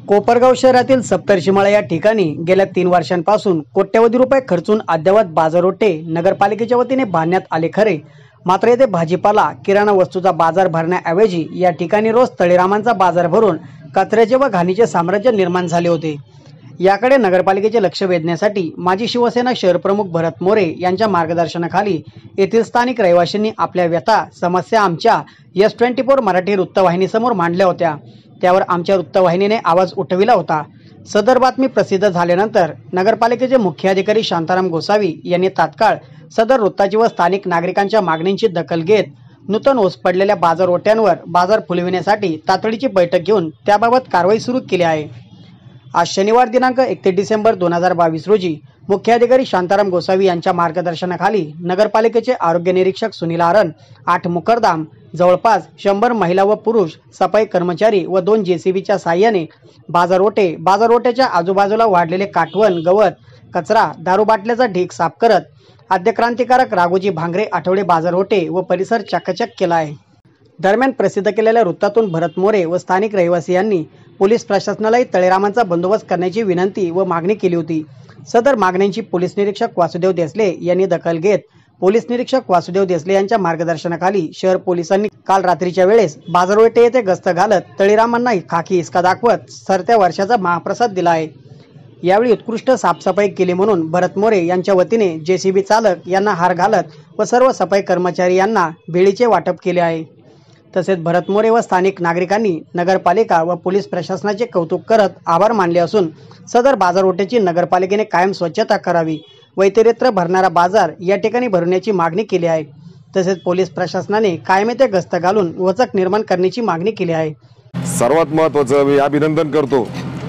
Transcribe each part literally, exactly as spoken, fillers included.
कोपरगाव शहरातील सप्तर्षिमाळा या ठिकाणी गेल्या तीन वर्षांपासून कोट्यवधी रुपये खर्चून अद्यावत बाजारोटे नगरपालिकेच्या वतीने बांधण्यात आले खरे, मात्र येथे भाजीपाला किराणा वस्तूचा बाजार भरण्याऐवजी या ठिकाणी रोज तळीरामांचा बाजार भरून कचऱ्याचे व घाणीचे साम्राज्य निर्माण झाले होते। याकडे नगरपालिकेचे लक्ष वेधण्यासाठी माजी शिवसेना शहर प्रमुख भरत मोरे यांच्या मार्गदर्शनाखाली येथील स्थानिक रहिवाशांनी आपल्या व्यथा समस्या आमच्या एस ट्वेंटी फोर मराठी वृत्तवाहिनीसमोर मांडल्या होत्या। त्यावर आमच्या वृत्तवाहिनीने आवाज उठविला होता। सदर बातमी प्रसिद्ध झाल्यानंतर नगरपालिकेचे मुख्य अधिकारी शांताराम गोसावी यांनी तात्काळ सदर वृत्ताची व स्थानिक नागरिकांच्या मागणींची दखल घेत नूतन ओस पडलेल्या बाजारओट्यांवर बाजार फुलविण्यासाठी तातडीची बैठक घेऊन त्याबाबत कारवाई सुरू केली आहे। आज शनिवार दिनांक एकतीस डिसेंबर दोन हजार बावीस रोजी मुख्य अधिकारी शांताराम गोसावी यांच्या मार्गदर्शनाखाली नगरपालिकेचे आरोग्य निरीक्षक सुनील आरण, आठ मुकरदाम, जवळपास शंभर महिला व पुरुष सफाई कर्मचारी व दोन जेसीबीच्या साह्याने बाजारोटे बाजारोट्याच्या आजूबाजूला वाढलेले काटवण, गवत, कचरा, दारू बाटल्याचा ढीग साफ करत आद्य क्रांतिकारक राघोजी भांगरे आठवडे बाजारोटे व परिसर चकाचक केला आहे। दरम्यान प्रसिद्ध केलेल्या वृत्तातून भरत मोरे व स्थानिक रहिवासी यांनी पोलीस प्रशासनालाही तळेरामांचा बंदोबस्त करण्याची विनंती व मागणी केली होती। सदर मागण्यांची पोलीस निरीक्षक वासुदेव देसले यांनी दखल घेत पोलीस निरीक्षक वासुदेव देसले यांच्या मार्गदर्शनाखाली शहर पोलिसांनी काल रात्रीच्या वेळेस बाजारपेठे येथे गस्त घालत तळेरामांना खाकी हिसका दाखवत सरत्या वर्षाचा महाप्रसाद दिला आहे। यावेळी उत्कृष्ट साफसफाई केली म्हणून भरत मोरे यांच्या वतीने जेसीबी चालक यांना हार घालत व सर्व सफाई कर्मचारी यांना भेळीचे वाटप केले आहे। तसेच भरत मोरे व स्थानिक नागरिकांनी नगरपालिका व पोलीस प्रशासनाचे कौतुक करत आभार मानले असून सदर बाजारओट्याची नगरपालिकेने कायम स्वच्छता करावी व इतरत्र भरणारा बाजार या ठिकाणी भरण्याची मागणी केली आहे। तसेच पोलीस प्रशासनाने कायम येथे गस्त घालून वचक निर्माण करण्याची मागणी केली आहे। सर्वात महत्त्वाचं मी अभिनंदन करतो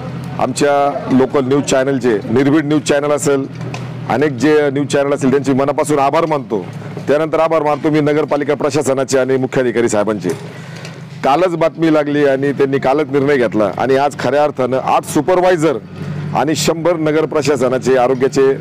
आमच्या लोकल न्यूज चॅनलचे, निर्भीड न्यूज चॅनल असेल, अनेक जे न्यूज चॅनल असेल त्यांची मनापासून आभार मानतो। त्यानंतर आभार मानतो मी नगरपालिका प्रशासनाचे आणि मुख्याधिकारी साहेबांचे। कालच बातमी लागली आणि त्यांनी कालच निर्णय घेतला आणि आज खऱ्या अर्थानं आठ सुपरवायझर आणि शंभर नगर प्रशासनाचे आरोग्याचे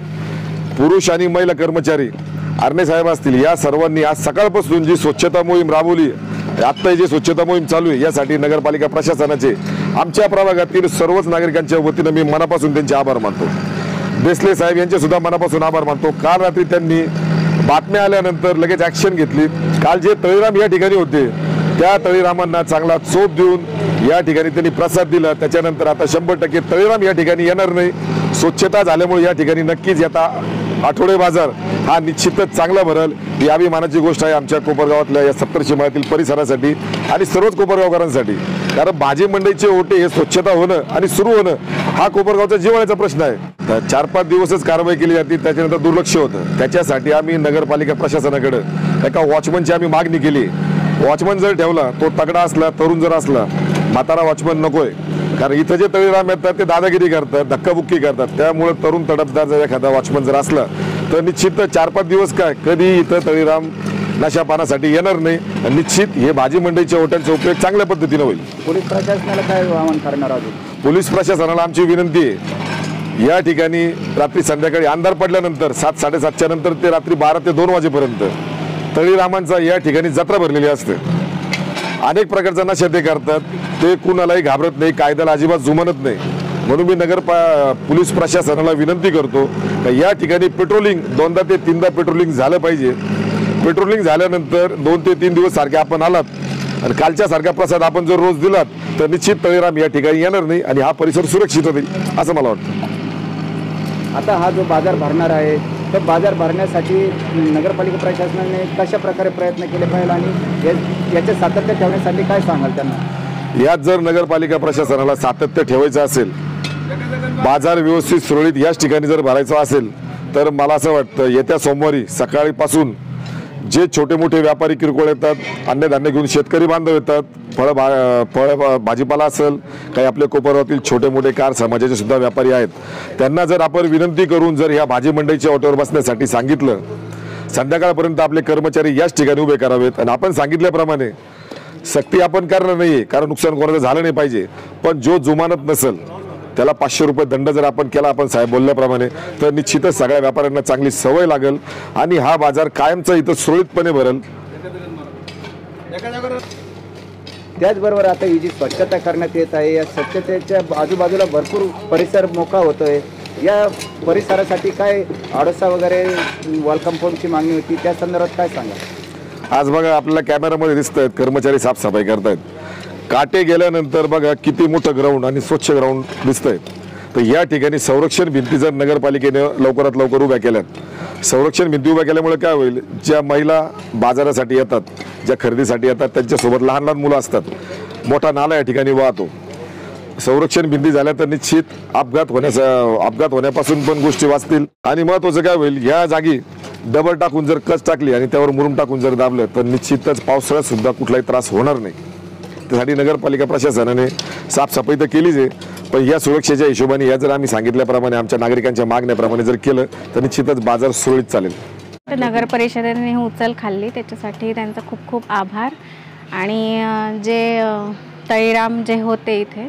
पुरुष आणि महिला कर्मचारी, आरणे साहेब असतील, या सर्वांनी आज सकाळपासून जी स्वच्छता मोहीम राबवली, आत्ता जी स्वच्छता मोहीम चालू आहे यासाठी नगरपालिका प्रशासनाचे आमच्या प्रभागातील सर्वच नागरिकांच्या वतीनं मी मनापासून त्यांचे आभार मानतो। देसले साहेब यांचे सुद्धा मनापासून आभार मानतो। काल रात्री त्यांनी बातम्या आल्यानंतर लगेच ॲक्शन घेतली। काल जे तळीराम या ठिकाणी होते त्या तळीरामांना चांगला चोप देऊन या ठिकाणी त्यांनी प्रसाद दिला। त्याच्यानंतर आता शंभर टक्के तळीराम या ठिकाणी येणार नाही। स्वच्छता झाल्यामुळे या ठिकाणी नक्कीच येता आठवडे बाजार हा निश्चितच चांगला भरल, ही अभिमानाची गोष्ट आहे आमच्या कोपरगावातल्या या सप्तर्षिमाळ्यातील परिसरासाठी आणि सर्वच कोपरगावकरांसाठी। कारण भाजी मंडईचे ओटे हे स्वच्छता होणं आणि सुरू होणं हा कोपरगावचा जिव्हाळ्याचा प्रश्न आहे। चार पाच दिवसच कारवाई केली जाते, त्याच्यानंतर दुर्लक्ष होतं। त्याच्यासाठी आम्ही नगरपालिका प्रशासनाकडे एका वॉचमनची आम्ही मागणी केली। वॉचमन जर ठेवला, तो तगडा असला, तरुण जर असला, म्हातारा वॉचमन नकोय। कारण इथं जे तळीराम येतात ते दादागिरी करतात, धक्काबुक्की करतात। त्यामुळे तरुण तडफदार जर एखादा वॉचमन जर असला तर निश्चित चार पाच दिवस काय कधी इथं तळीराम नशा पानासाठी येणार नाही। निश्चित हे भाजी मंडईच्या ओट्यांचा उपयोग चांगल्या पद्धतीने होईल। पोलीस प्रशासनाला काय आवाहन करणार आहोत? पोलीस प्रशासनाला आमची विनंती आहे, या ठिकाणी रात्री संध्याकाळी अंधार पडल्यानंतर सात साडेसातच्या नंतर ते रात्री बारा ते दोन वाजेपर्यंत तळीरामांचा या ठिकाणी जत्रा भरलेली असते। अनेक प्रकारचा नशा ते करतात, ते कुणालाही घाबरत नाही, कायद्याला अजिबात जुमानत नाही। म्हणून मी नगर पोलीस प्रशासनाला विनंती करतो की या ठिकाणी पेट्रोलिंग दोनदा ते तीनदा पेट्रोलिंग झालं पाहिजे। पेट्रोलिंग झाल्यानंतर दोन ते तीन दिवस सारखे आपण आलात आणि कालच्या सारखा प्रसाद आपण जर रोज दिलात तर निश्चित तळीराम या ठिकाणी येणार नाही आणि हा परिसर सुरक्षित होईल असं मला वाटतं। आता हा जो बाजार भरणार आहे तर बाजार भरण्यासाठी नगरपालिका प्रशासनाने कशा प्रकारे प्रयत्न केले पाहिजे आणि याचे सातत्य ठेवण्यासाठी काय सांगाल त्यांना? यात जर नगरपालिका प्रशासनाला सातत्य ठेवायचं असेल, बाजार व्यवस्थित सुरळीत याच ठिकाणी जर भरायचा असेल तर मला असं वाटतं येत्या सोमवारी सकाळीपासून जे छोटे मोठे व्यापारी किरकोळ येतात, अन्नधान्य घेऊन शेतकरी बांधव येतात, फळ भा फळ भाजीपाला असेल, काही आपल्या कोपरगावातील छोटे मोठे कार समाजाचे सुद्धा व्यापारी आहेत, त्यांना जर आपण विनंती करून जर ह्या भाजी मंडईच्या ओट्यावर बसण्यासाठी सांगितलं, संध्याकाळपर्यंत आपले कर्मचारी याच ठिकाणी उभे करावेत आणि आपण सांगितल्याप्रमाणे सक्ती आपण करणार नाहीये, कारण नुकसान कोणाचं झालं नाही पाहिजे। पण जो जुमानत नसेल त्याला पाचशे रुपये दंड जर आपण केला आपण साहेब बोलल्याप्रमाणे तर निश्चितच सगळ्या व्यापाऱ्यांना चांगली सवय लागेल आणि हा बाजार कायमचा इथं सुरळीतपणे भरेल। त्याचबरोबर आता ही जी स्वच्छता करण्यात येत आहे, या स्वच्छतेच्या आजूबाजूला भरपूर परिसर मोकळा होतोय. या परिसरासाठी काय आडोसा वगैरे वॉल कंपाऊंडची मागणी होती, त्या संदर्भात काय सांगा? आज बघा आपल्याला कॅमेरामध्ये दिसत आहेत कर्मचारी साफसफाई करतायत. काटे गेल्यानंतर बघा किती मोठं ग्राउंड आणि स्वच्छ ग्राउंड दिसत आहेत. तर या ठिकाणी संरक्षण भिंती जर नगरपालिकेने लवकरात लवकर उभ्या केल्यात, संरक्षण भिंती उभ्या केल्यामुळे काय होईल, ज्या महिला बाजारासाठी येतात, ज्या खरेदीसाठी येतात, त्यांच्यासोबत लहान लहान मुलं असतात, मोठा नाला या ठिकाणी वाहतो. संरक्षण भिंती झाल्या तर निश्चित अपघात होण्याचा अपघात होण्यापासून पण गोष्टी वाचतील. आणि महत्त्वाचं काय होईल, ह्या जागी डबल टाकून जर कच टाकली आणि त्यावर मुरुम टाकून जर दाबलं तर निश्चितच पावसाळ्यात सुद्धा कुठलाही त्रास होणार नाही. त्यासाठी नगरपालिका प्रशासनाने साफसफाई तर केलीच आहे, पण या सुरक्षेच्या हिशोबाने या जर आम्ही सांगितल्याप्रमाणे आमच्या नागरिकांच्या मागण्याप्रमाणे जर केलं तर निश्चितच बाजार सुरळीत चालेल. नगर परिषदेने उचल खाल्ली त्याच्यासाठी त्यांचा खूप खूप आभार. आणि जे तळीराम जे होते इथे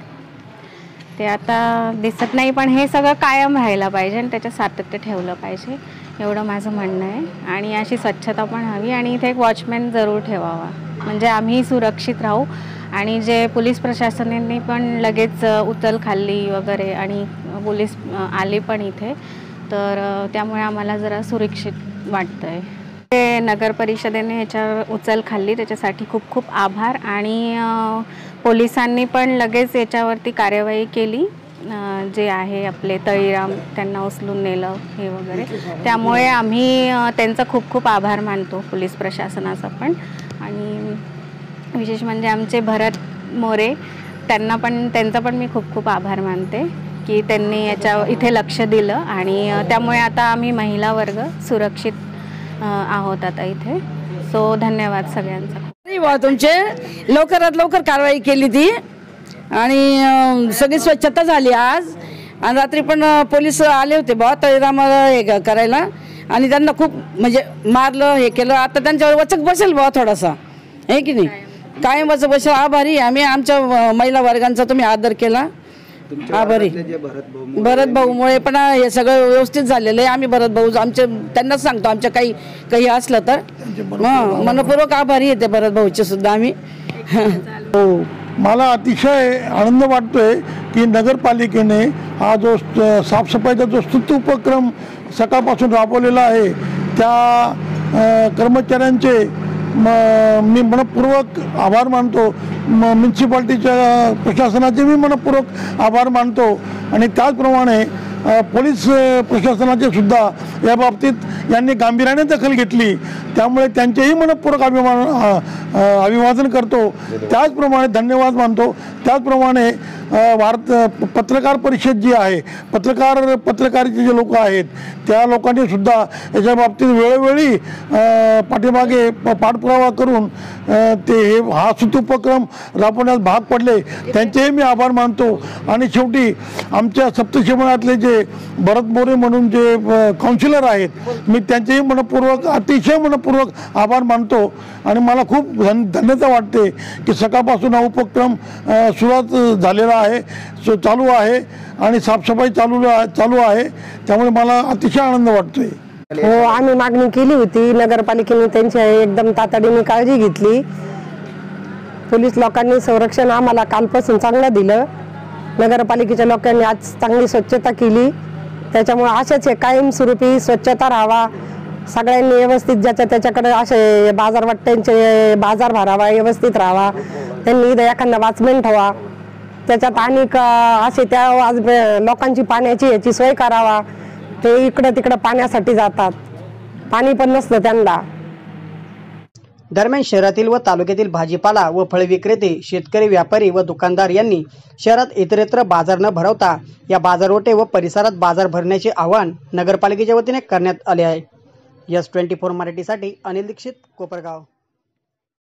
ते आता दिसत नाही, पण हे सगळं कायम राहायला पाहिजे आणि त्याचं सातत्य ठेवलं पाहिजे, एवढं माझं म्हणणं आहे. आणि अशी स्वच्छता पण हवी आणि इथे एक वॉचमॅन जरूर ठेवावा, म्हणजे आम्ही सुरक्षित राहू. आणि जे पोलीस प्रशासनाने पण लगेच उचल खाल्ली वगैरे आणि पोलीस आले पण इथे, तर त्यामुळे आम्हाला जरा सुरक्षित वाटतं आहे. ते नगर परिषदेने ह्याच्यावर उचल खाल्ली त्याच्यासाठी खूप खूप आभार. आणि पोलिसांनी पण लगेच याच्यावरती कार्यवाही केली, जे आहे आपले तळीराम त्यांना उचलून नेलं हे वगैरे, त्यामुळे आम्ही त्यांचा खूप खूप आभार मानतो पोलीस प्रशासनाचा पण. आणि विशेष म्हणजे आमचे भरत मोरे त्यांना पण त्यांचा पण मी खूप खूप आभार मानते की त्यांनी याच्या इथे लक्ष दिलं आणि त्यामुळे आता आम्ही महिला वर्ग सुरक्षित आहोत आता इथे. सो धन्यवाद सगळ्यांचा. तुमचे लवकरात लवकर कारवाई केली ती आणि सगळी स्वच्छता झाली आज. आणि रात्री पण पोलीस आले होते बा तळीरामाला हे करायला आणि त्यांना खूप म्हणजे मारलं हे केलं. आता त्यांच्यावर वचक बसेल बा थोडासा, हे की नाही, कायम वचक बसेल. आभारी आम्ही आमच्या महिला वर्गांचा तुम्ही आदर केला, आभारी. भरत भाऊमुळे पण हे सगळं व्यवस्थित झालेलं आहे. आम्ही भरत भाऊ आमचे त्यांनाच सांगतो आमच्या काही काही असलं तर हां मनपूर्वक आभारी आहे ते भरत भाऊचे सुद्धा आम्ही. हो, मला अतिशय आनंद वाटतोय की नगरपालिकेने हा जो साफसफाईचा जो स्तुत्य उपक्रम सकाळपासून राबवलेला आहे त्या कर्मचाऱ्यांचे मी मनपूर्वक आभार मानतो. म्युन्सिपाल्टीच्या प्रशासनाचे मी मनपूर्वक आभार मानतो. आणि त्याचप्रमाणे पोलीस प्रशासनाचे सुद्धा या बाबतीत यांनी गांभीर्याने दखल घेतली, त्यामुळे त्यांचेही मनपूर्वक अभिमान अभिवादन करतो. त्याचप्रमाणे धन्यवाद मानतो. त्याचप्रमाणे भारत पत्रकार परिषद जी आहे, पत्रकार पत्रकारितेचे जे लोक आहेत त्या लोकांनी सुद्धा याच्या बाबतीत वेळोवेळी पाठीमागे पाठपुरावा करून ते हे हा उपक्रम राबवण्यास भाग पडले, त्यांचेही मी आभार मानतो. आणि शेवटी आमच्या सप्तशिमणातले जे भरत मोरे म्हणून जे काउन्सिलर आहेत मी त्यांचेही मनपूर्वक अतिशय मनपूर्वक आभार मानतो. आणि मला खूप धन धन्यता वाटते की सकाळपासून हा उपक्रम सुरुवात झालेला आहे, सो चालू आहे आणि साफसफाई चालू चालू आहे, त्यामुळे मला अतिशय आनंद वाटतोय. हो, आम्ही मागणी केली होती, नगरपालिकेने त्यांची एकदम तातडीने काळजी घेतली. पोलीस लोकांनी संरक्षण आम्हाला कालपासून चांगलं दिलं. नगरपालिकेच्या लोकांनी आज चांगली स्वच्छता केली, त्याच्यामुळे अशाच कायमस्वरूपी स्वच्छता राहावा. सगळ्यांनी व्यवस्थित ज्याच्या त्याच्याकडे असे बाजारवाट्यांचे बाजार भरावा, व्यवस्थित राहावा. त्यांनी इथं एखादा वॉचमॅन ठेवा, त्याच्यात आणि असे त्या आज लोकांची पाण्याची याची सोय करावा. ते इकडं तिकडं पाण्यासाठी जातात, पाणी पण नसतं त्यांना. दरम्यान शहरातील व तालुक्यातील भाजीपाला व फळ विक्रेते, शेतकरी, व्यापारी व दुकानदार यांनी शहरात इतरत्र बाजार न भरवता या बाजारवटे व परिसरात बाजार भरण्याचे आवाहन नगरपालिकेच्या वतीने करण्यात आले आहे. यस ट्वेंटी फोर मराठीसाठी अनिल दीक्षित, कोपरगाव.